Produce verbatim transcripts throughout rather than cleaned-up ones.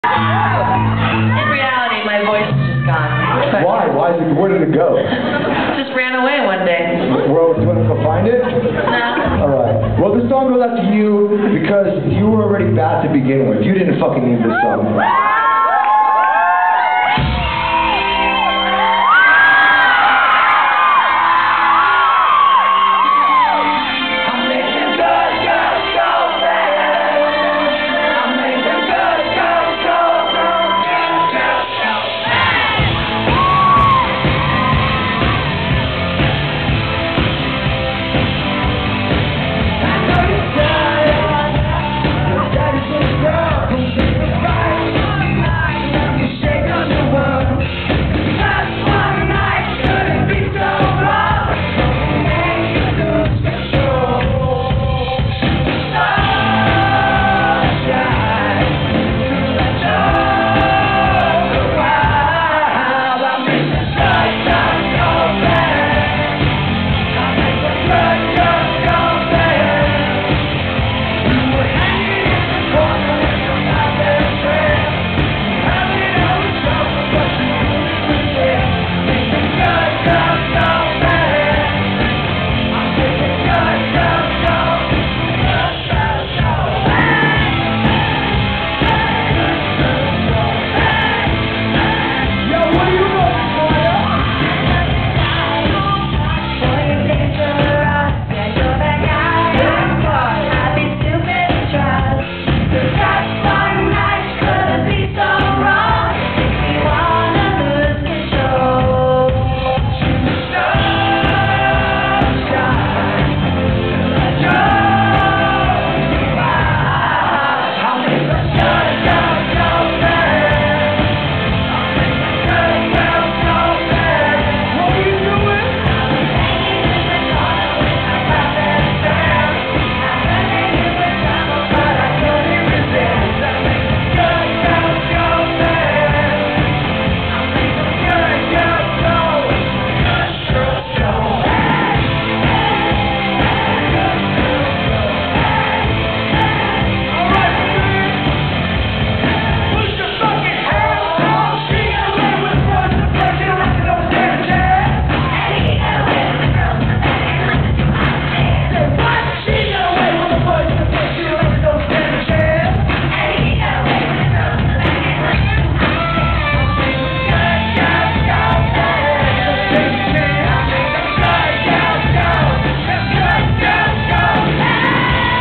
In reality, my voice is just gone. Why? Why did it, where did it go? Just ran away one day. Well, do you want to go find it? No. Alright. Well, this song goes out to you because you were already bad to begin with. You didn't fucking need this song.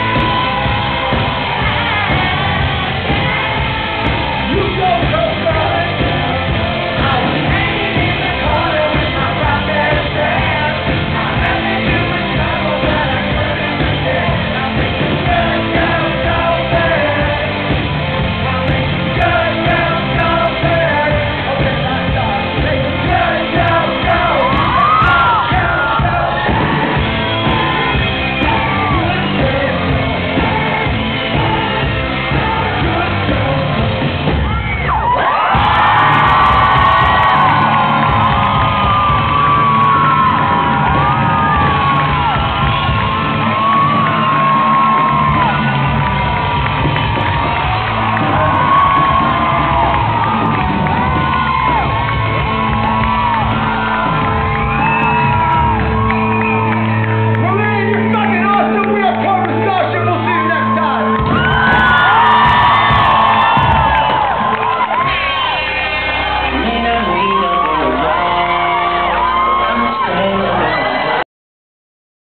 You go, go, go!